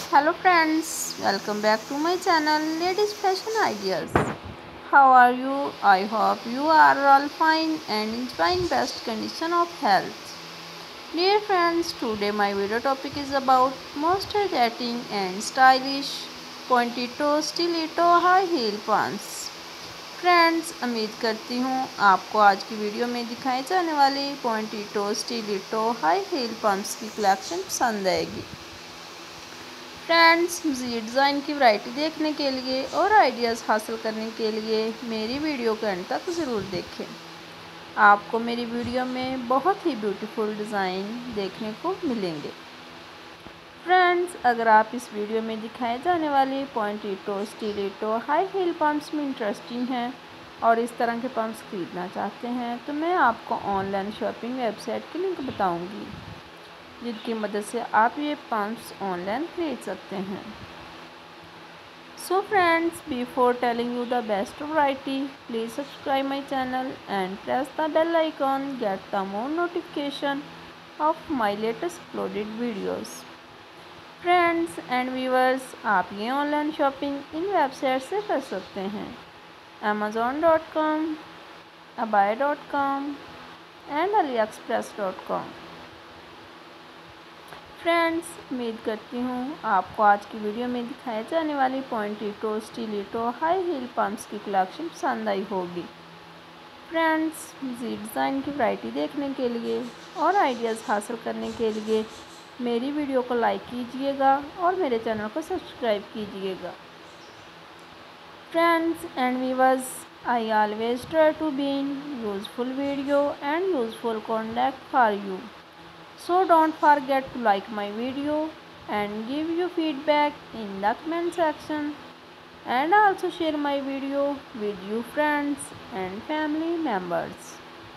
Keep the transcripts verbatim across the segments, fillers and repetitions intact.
Hello friends, welcome back to my channel Ladies Fashion Ideas. How are you? I hope you are all fine and enjoying best condition of health. Dear friends, today my video topic is about most getting and stylish pointy toe stiletto high heel pants. Friends, उम्मीद करती हूँ आपको आज की video में दिखाए जाने वाले pointy toe stiletto high heel pumps की कलेक्शन पसंद आएगी। फ्रेंड्स, मज़ीद डिज़ाइन की वैरायटी देखने के लिए और आइडियाज़ हासिल करने के लिए मेरी वीडियो को एंड तक ज़रूर देखें। आपको मेरी वीडियो में बहुत ही ब्यूटीफुल डिज़ाइन देखने को मिलेंगे। फ्रेंड्स, अगर आप इस वीडियो में दिखाए जाने वाले pointy toe stiletto high heel pumps में इंटरेस्टिंग हैं और इस तरह के पम्प्स ख़रीदना चाहते हैं तो मैं आपको ऑनलाइन शॉपिंग वेबसाइट की लिंक बताऊंगी, जिनकी मदद से आप ये पम्प्स ऑनलाइन खरीद सकते हैं। So friends, before telling you the best variety, please subscribe my channel and press the bell icon get the more notification of my latest uploaded videos. Friends and viewers, आप ये online shopping इन website से कर सकते हैं: Amazon dot com, abaya dot com and AliExpress dot com. Friends, उम्मीद करती हूँ आपको आज की वीडियो में दिखाए जाने वाली pointy toe stiletto high heel pumps की कलेक्शन पसंद आई होगी। फ्रेंड्स, मज़ीद डिज़ाइन की वैरायटी देखने के लिए और आइडियाज़ हासिल करने के लिए मेरी वीडियो को लाइक कीजिएगा और मेरे चैनल को सब्सक्राइब कीजिएगा। Friends and viewers, I always try to been useful video and useful content for you. So don't forget to like my video and give your feedback in the comment section, and also share my video with your friends and family members.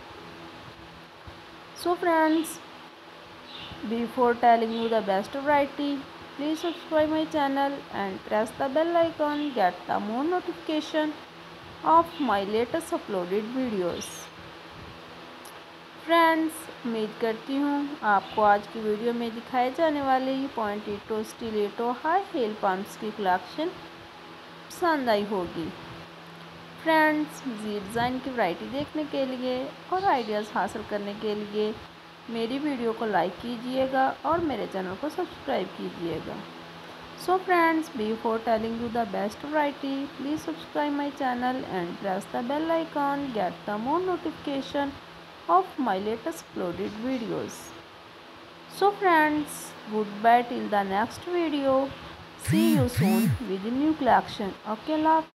So friends, before telling you the best variety, please subscribe my channel and press the bell icon get the more notification of my latest uploaded videos. Friends, उम्मीद करती हूँ आपको आज की video में दिखाए जाने वाले pointy toe stiletto high heel pumps की कलेक्शन पसंद आई होगी। फ्रेंड्स, मज़ीद डिज़ाइन की वैरायटी देखने के लिए और आइडियाज़ हासिल करने के लिए मेरी वीडियो को लाइक कीजिएगा और मेरे चैनल को सब्सक्राइब कीजिएगा। So friends, before telling you the best variety, please subscribe my channel and press the bell icon get the more notification of my latest uploaded videos. So friends, goodbye till the next video. See you soon with a new collection. Okay, love.